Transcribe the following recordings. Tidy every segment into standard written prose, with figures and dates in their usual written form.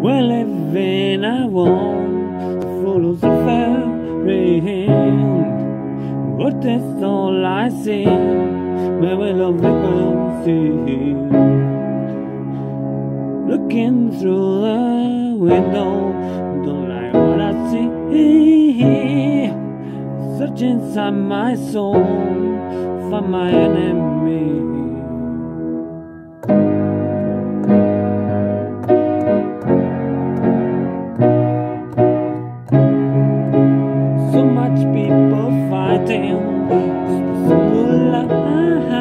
We're living I want follows the fairy hand, but that's all I see. May we love the see. Looking through the window, don't like what I see. Search inside my soul, find my enemy. So much people fighting, simple lies,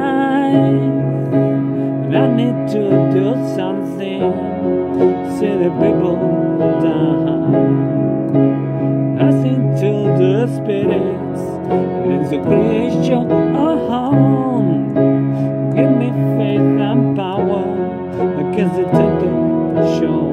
and I need to do something. See the people die. Listen to the spirits, it's a creation of home. Give me faith and power, against the temptation.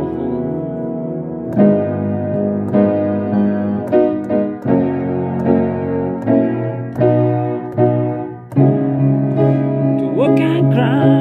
Work and cry.